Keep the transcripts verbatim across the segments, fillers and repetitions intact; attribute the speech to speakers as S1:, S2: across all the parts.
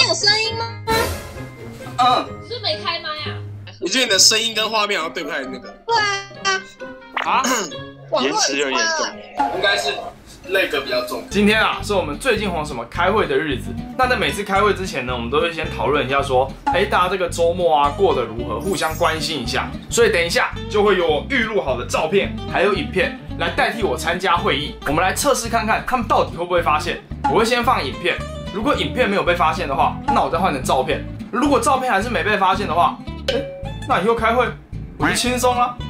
S1: 天有声音吗？
S2: 嗯，
S3: 是没开麦啊？
S2: 我觉得你的声音跟画面好像对不太那个。
S1: 对啊，
S4: 啊，延迟有点重，
S2: 应该是那个比较重。
S5: 今天啊，是我们最近黄什么开会的日子。那在每次开会之前呢，我们都会先讨论一下说，哎，大家这个周末啊过得如何，互相关心一下。所以等一下就会有我预录好的照片，还有影片来代替我参加会议。我们来测试看看，他们到底会不会发现。我会先放影片，如果影片没有被发现的话，那我再换成照片。如果照片还是没被发现的话，哎，那以后开会我就轻松了。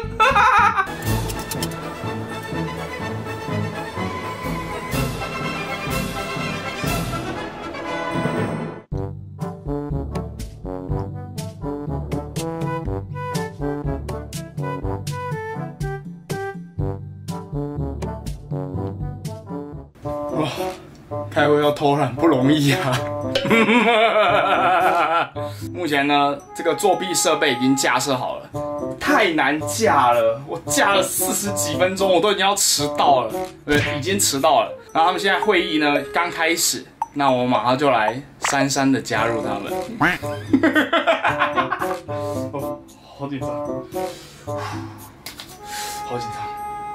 S5: 哇，开会要偷懒不容易啊！目前呢，这个作弊设备已经架设好了，太难架了，我架了四十几分钟，我都已经要迟到了，对，已经迟到了。然后他们现在会议呢刚开始，那我马上就来姗姗的加入他们。哦，好紧张，好紧张。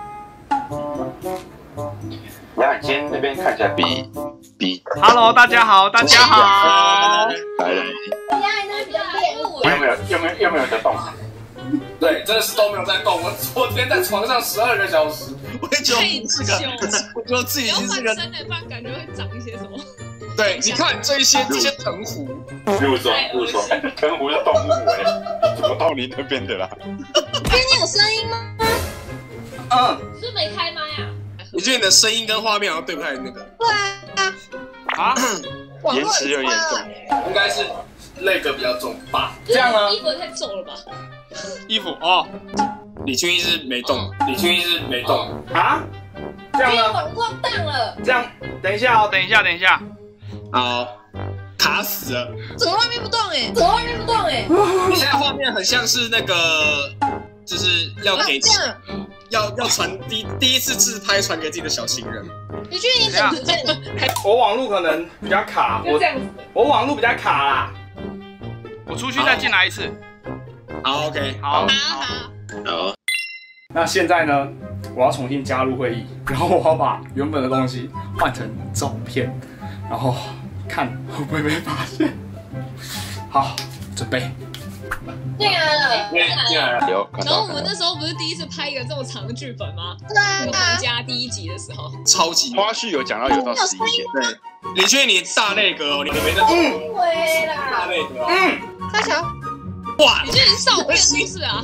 S4: 然后你今天那边看起来比比
S5: Hello， 大家好，大家好。
S4: 来了，有没有有没有有没有在动？
S2: 对，真的是都没有在动。我昨天在床上十二个小时，我也觉得是个，我觉得自己已经是个。
S3: 身的，不然感觉会长一些什么。
S2: 对，你看这一些这些藤壶，
S4: 入手入手，藤壶是动物哎，怎么到你那边的啦？
S1: 今天有声音吗？
S2: 嗯，
S3: 是没开麦啊？
S2: 我觉得你的声音跟画面好像对不太那个。
S1: 对啊，
S5: 啊，
S4: 延迟有点重，
S2: 应该是那个比较重吧。
S5: 这样呢？
S3: 衣服也太皱了吧？
S5: 衣服哦
S2: 李俊毅是没动，李俊毅是没动。
S5: 啊，这样呢？
S1: 网络当了，
S5: 这样，等一下哦，等一下，等一下。
S2: 好，卡死了。
S1: 整个画面不动哎，整个画面不动哎。
S2: 你现在画面很像是那个，就是要给
S1: 这样，
S2: 要要传第第一次自拍传给自己的小情人。
S1: 你去你整图片，
S5: 我网路可能比较卡，我
S3: 就这样子。
S5: 我网路比较卡啦。我出去再进来一次。
S2: 好 ，OK，
S5: 好，
S3: 好好。
S4: 好，
S5: 那现在呢，我要重新加入会议，然后我要把原本的东西换成照片，然后看会不会被发现。好，准备。
S1: 进来了，
S4: 进来了，有看到。
S3: 然后我们那时候不是第一次拍一个这么长的剧本吗？
S1: 对啊，
S3: 加第一集的时候，
S2: 超级
S4: 花絮有讲到有到十一点，
S2: 对。李俊毅，你大内阁哦，你没在动。
S1: 对啦，
S2: 大内阁哦。
S5: 嗯。
S1: 大乔，
S2: 哇！
S3: 你这是少变是不是啊？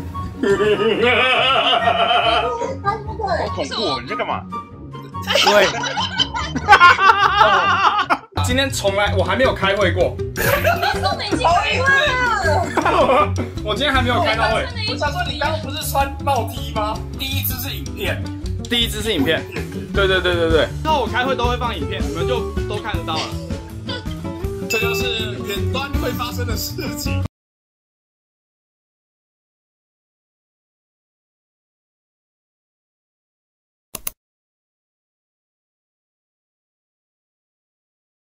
S4: 好恐怖哦！你在干嘛？
S5: 对。今天从来我还没有开会过。
S3: 都没进来过。
S5: 我今天还没有开到会。
S2: 我想说，你刚刚不是穿帽 T 吗？第一支是影片，
S5: 第一支是影片。对对对对对。之后我开会都会放影片，你们就都看得到了。
S2: 这就是远端会发生的事情。